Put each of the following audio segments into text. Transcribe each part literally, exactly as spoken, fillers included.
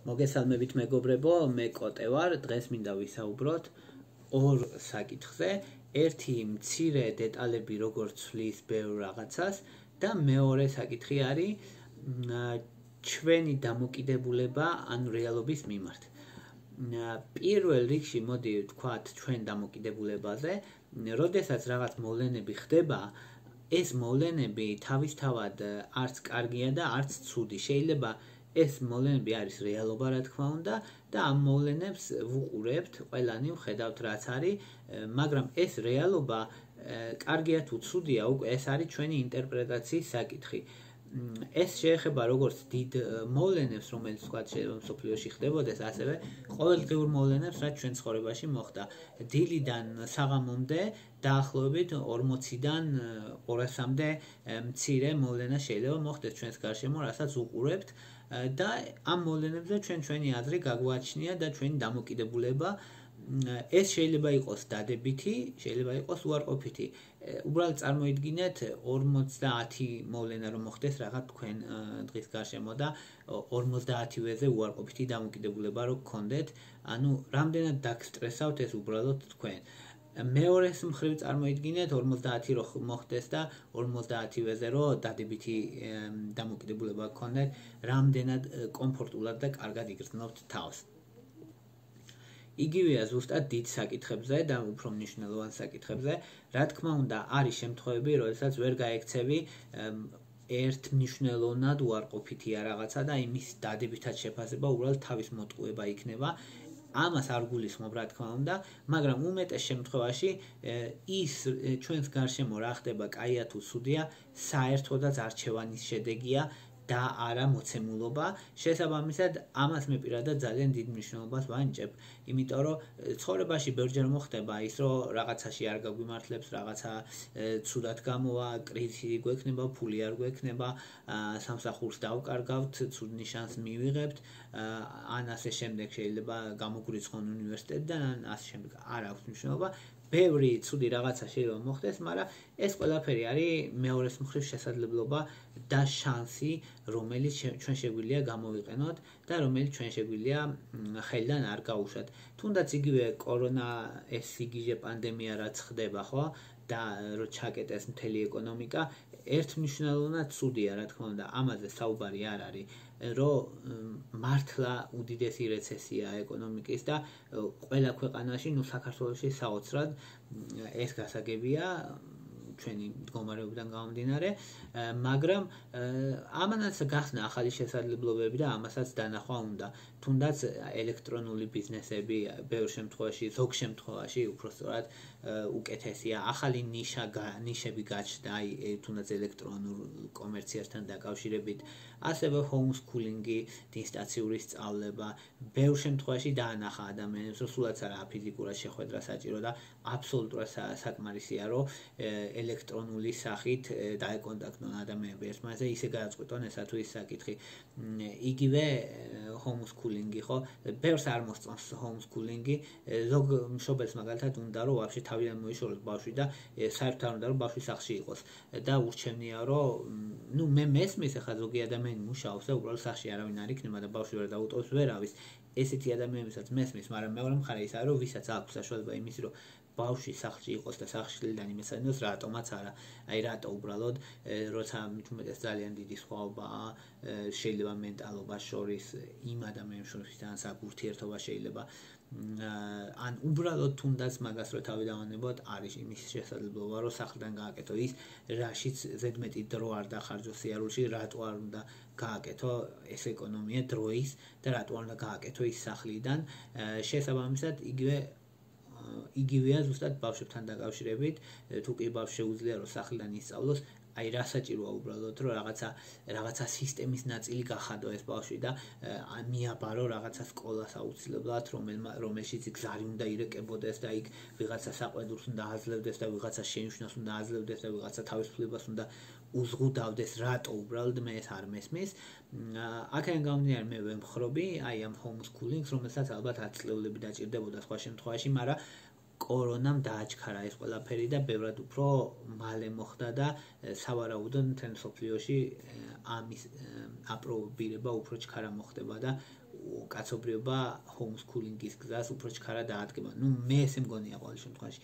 მოგესალმებით მეგობრებო, მე კოტე ვარ, დღეს მინდა ვისაუბროთ ორ საკითხზე. ერთი მცირე დეტალები როგორც ცვლის ბევრ რაღაცას და მეორე საკითხი არის ჩვენი დამოკიდებულება ან რეალობის მიმართ. პირველ რიგში მოდი ვთქვათ ჩვენ დამოკიდებულებაზე, როდესაც რაღაც მოვლენები ხდება, ეს მოვლენები თავისთავად არც კარგია და არც ცუდი. შეიძლება ეს მოვლენები არის რეალობა, რა თქმა უნდა, და ამ მოვლენებს ვუყურებთ, ყველანი ვხედავთ რაც არის, მაგრამ ეს რეალობა კარგია თუ ცუდია, უკვე ეს არის ჩვენი ინტერპრეტაციის საკითხი. ეს შეეხება როგორც დიდ მოვლენებს, რომელიც ვთქვათ შეიძლება მსოფლიოში ხდებოდეს, ასევე ყოველდღიურ მოვლენებს, რაც ჩვენ ცხოვრებაში მოხდა. დილიდან საღამომდე დაახლოებით ორმოციდან ორასამდე მცირე მოვლენა შეიძლება მოხდეს ჩვენს გარშემო, რასაც ვუყურებთ და ამ მოვლენებზე ჩვენ ჩვენი აზრი გაგვაჩნია და ჩვენი დამოკიდებულება. ეს შეიძლება იყოს დადებითი, შეიძლება იყოს უარყოფითი. უბრალოდ წარმოიდგინეთ ორმოცდაათი მოვლენა რომ მოხდეს რაღაც თქვენ დღის გარშემო და ორმოცდაათივეზე უარყოფითი დამოკიდებულება რო გქონდეთ, ანუ რამდენად დაგსტრესავთ ეს უბრალოდ თქვენ. მეორეს მხრივ წარმოიდგინეთ ორმოცდაათი რო მოხდეს და ორმოცდაათივეზე რო დადებითი დამოკიდებულება გქონდეთ, რამდენად კომფორტულად და კარგად იგრძნობთ თავს. იგივეა ზუსტად დიდ საკითხებზე და უფრო მნიშვნელოვან საკითხებზე. რა თქმა უნდა, არის შემთხვევები, როდესაც ვერ გაექცევი ერთმნიშვნელოვნად უარყოფითია რაღაცა და იმის დადებითად შეფასება უბრალოდ თავის მოტყუება იქნება. ამას არ გულისხმობ, რა თქმა უნდა, მაგრამ უმეტეს შემთხვევაში ის ჩვენს გარშემო რა ხდება, კაია თუ ცუდია, საერთოდაც არჩევანის შედეგია და არა მოცემულობა. შესაბამისად, ამას მე პირადად ძალიან დიდ მნიშვნელობას ვანიჭებ, იმიტომ რომ ცხოვრებაში ბევრჯერ მოხდება ის, რომ რაღაცაში არ გაგვიმართლებს, რაღაცა ცუდად გამოვა, კრიზისი გვექნება, ფული არ გვექნება, სამსახურს დავკარგავთ, ცუდ ნიშანს მივიღებთ, ან ასე შემდეგ შეიძლება გამოგვრიცხონ უნივერსიტეტიდან, ან ასე შემდეგ. არ აქვს მნიშვნელობა. ბევრი ცუდი რაღაცა შეიძლება მოხდეს, მაგრამ ეს ყველაფერი არის მეორეს მხრივ შესაძლებლობა და შანსი, რომელიც ჩვენ შეგვიძლია გამოვიყენოთ და რომელიც ჩვენ შეგვიძლია ხელიდან არ გაუშვათ. თუნდაც იგივე კორონა, ეს სიგიჟე პანდემია რაც ხდება, ხო? და რო ჩაკეტეს მთელი ეკონომიკა, ერთმნიშვნელოვნად ცუდია, რა თქმა უნდა, ამაზე საუბარი არ არის, რომ მართლა უდიდესი რეცესია ეკონომიკის და ყველა ქვეყანაში, ნუ საქართველოში საოცრად ეს გასაგებია ჩვენი მდგომარეობიდან გამომდინარე, მაგრამ ამანაც გახსნა ახალი შესაძლებლობები და ამასაც დანახვა უნდა. თუნდაც ელექტრონული ბიზნესები ბევრ შემთხვევაში, ზოგ შემთხვევაში უпростоრად უკეთესია. ახალი ნიშა, ნიშები გაჩნდა, აი თუნდაც ელექტრონულ კომერციასთან დაკავშირებით, ასევე homeschooling-ი, დინსტაციური სწავლება. ბევრ შემთხვევაში დაანახა ადამიანებს, რომ სულაც არა ფიზიკურად შეხვედრა საჭირო და აბსოლუტურად საკმარისია, რომ ელექტრონული სახით დაეკონტაქტონ ადამიანები ერთმანეთზე, ისე გადაწყვიტონ ესა თუ ის საკითხი. იგივე homeschooling-ი, ხო? ბევრს არ მოსწონს homeschooling-ი, ზოგ მშობელს მაგალითად უნდა რომ ვაფშე თავიდან მოიშოროს ბავშვი და საერთოდ არ უნდა რომ ბავშვი სახლში იყოს და ურჩევნია რომ ნუ მე მესმის ახლა ზოგი ადამიანი მუშაობს და უბრალოდ სახლში არავინ არ იქნება და ბავშვი ვერ დაუტოვებს ვერავის. ესეთი ადამიანებსაც მესმის, მაგრამ მეორე მხარე ის არის რომ ვისაც აქვს საშუალება იმის რომ ბავშვი სახლში იყოს და სახლიდან იმესადნოს, რატომაც არა. აი რატო უბრალოდ, როცა მით უმეტეს ძალიან დიდი სხვაობაა შეიძლება მენტალობას შორის, იმ ადამიანებს შორის, ვისაც აქვს ურთიერთობა შეიძლება ან უბრალოდ თუნდაც მაგას რო თავი დავანებოთ, არის იმის შესაძლებლობა, რომ სახლიდან გააკეთო ის, რაშიც ზედმეტი დრო არ დახარჯო სიარულში, რატო არ უნდა გააკეთო ეს ეკონომია დროის და რატო არ უნდა გააკეთო ის სახლიდან. შესაბამისად, იგივე იგივეა ზუსტად ბავშვებთან დაკავშირებით, თუ კი ბავშვს შეუძლია რომ სახლიდან ისწავლოს, აი რა საჭიროა უბრალოდ რომ რაღაცა რაღაცა სისტემის ნაწილი გახადო ეს ბავშვი და მიაბარო რაღაცა სკოლას აუცილებლად, რომელშიც გზარი უნდა ირეკებოდეს და იქ ვიღაცა საყვედურს უნდა აძლევდეს და ვიღაცა შეიმჩნევს უნდა აძლევდეს და ვიღაცა თავისუფლებას უნდა უზღუდავდეს, რატო უბრალოდ მე ეს არ მესმის. აქედან გამომდინარე მე ვემხრობი აი ამ homeschooling-ს, რომელსაც ალბათ ათი წლეულები დაჭირდებოდა სხვა შემთხვევაში, მაგრამ კორონამ დააჩქარა ეს ყველაფერი და ბევრად უფრო მალე მოხდა და სავარაუდოდ მთელ მსოფლიოში ამის აპრობირება უფრო ჩქარა მოხდება და კაცობრიობა homeschooling-ის გზას უფრო ჩქარა დაადგება. ნუ მე ესე მგონია ყოველ შემთხვევაში.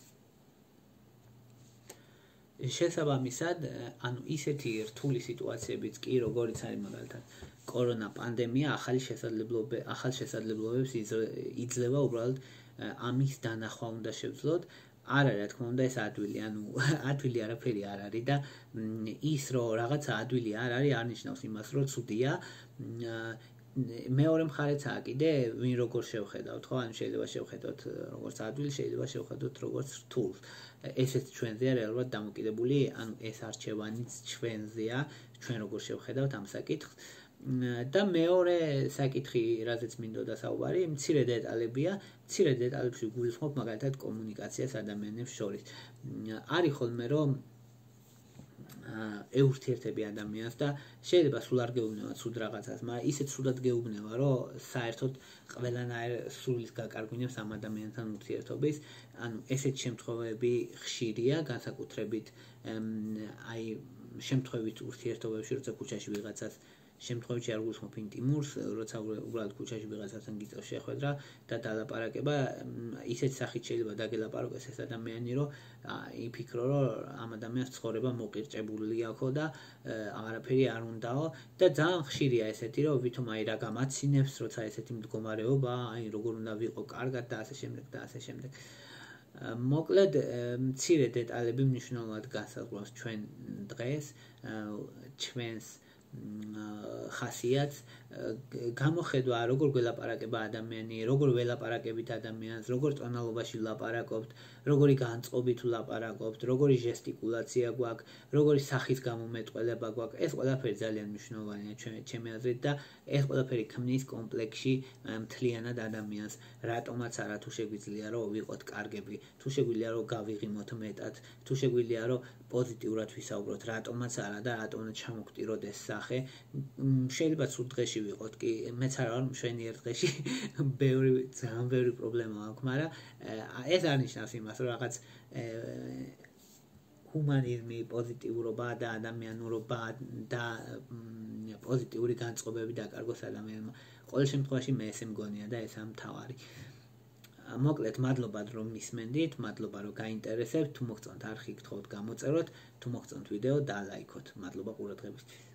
შესაბამისად, ანუ ისეთი რთული სიტუაციებიც კი, როგორიც არის მაგალითად კორონა პანდემია, ახალი შესაძლებლობები, ახალ შესაძლებლობებს იძლევა უბრალოდ ამის დანახვა უნდა შევძლოთ. არ არის, რა თქმა უნდა, ეს ადვილი, ანუ ადვილი არაფერი არ არის და ის რომ რაღაცა ადვილი არ არის, არ ნიშნავს იმას, რომ ცუდია. მეორე მხარეცაა კიდე, ვინ როგორ შევხედავთ, ხო? ანუ შეიძლება შევხედოთ როგორც ადვილს, შეიძლება შევხედოთ როგორც რთულს. ესეც ჩვენზეა რეალურად დამოკიდებული, ანუ ეს არჩევანიც ჩვენზეა, ჩვენ როგორ შევხედავთ ამ საკითხს. და მეორე საკითხი, რაზეც მინდოდა საუბარი, მცირე დეტალებია, მცირე დეტალებში გულისხმობ მაგალითად კომუნიკაციას ადამიანებს შორის. არის ხოლმე რომ ეურთიერთები ადამიანს და შეიძლება სულ არ გეუბნება ცუდ რაღაცას, მაგრამ ისეთ ცუდად გეუბნება, რომ საერთოდ ყველანაირ სულის გაკარგვინებს ამ ადამიანთან ურთიერთობის. ანუ ესეთ შემთხვევები ხშირია, განსაკუთრებით აი შემთხვევით ურთიერთობებში, როცა ქუჩაში ვიღაცას შემთხვევაში არ გულისხმობ ინტიმურს, როცა უბრალოდ ქუჩაში ვიღაცასთან გიწევს შეხვედრა და დალაპარაკება, ისეთ სახით შეიძლება დაგელაპარაკოს ეს ადამიანი, რომ იფიქრო, რომ ამ ადამიანს ცხოვრება მოყირჭებული აქვს და აღარაფერი არ უნდაო და ძალიან ხშირია ესეთი, რომ ვითომ აი რა გამაცინებს, როცა ესეთი მდგომარეობა, აი როგორ უნდა ვიყო კარგად და ასე შემდეგ და ასე შემდეგ. მოკლედ, მცირე დეტალები მნიშვნელოვნად განსაზღვრავს ჩვენ დღეს, ჩვენს ხასიათს, გამოხედვა როგორ გველაპარაკება ადამიანი, როგორ ველაპარაკებით ადამიანს, როგორ ტონალობაში ვლაპარაკობთ, როგორი განწყობით ვლაპარაკობთ, როგორი ჟესტიკულაცია გვაქვს, როგორი სახის გამომეტყველება გვაქვს, ეს ყველაფერი ძალიან მნიშვნელოვანია ჩემი აზრით და ეს ყველაფერი ქმნის კომპლექსში მთლიანად ადამიანს. რატომაც არა, თუ შეგვიძლია რომ ვიყოთ კარგები, თუ შეგვიძლია რომ გავიღიმოთ მეტად, თუ შეგვიძლია რომ პოზიტიურად ვისაუბროთ, რატომაც არა და რატომაც ჩამოვკვდიროთ ეს სახე. შეიძლება ცუდ დღეში ვიყოთ კი, მეც არ ვარ მშვენიერ დღეში, ბევრი ძალიან ბევრი პრობლემა აქვს, მაგრამ ეს არ ნიშნავს იმას, რომ რაღაც ჰუმანიზმი, პოზიტიურობა და ადამიანურობა და პოზიტიური განწყობები დაკარგოს ადამიანმა. ყოველ შემთხვევაში მე ესე მგონია და ესაა მთავარი. მოკლედ, მადლობა რომ მისმენდით, მადლობა რომ გაინტერესებთ, თუ მოგწონთ არხი გთხოვთ გამოწეროთ, თუ მოგწონთ ვიდეო და ლაიქოთ. მადლობა ყურადღებისთვის.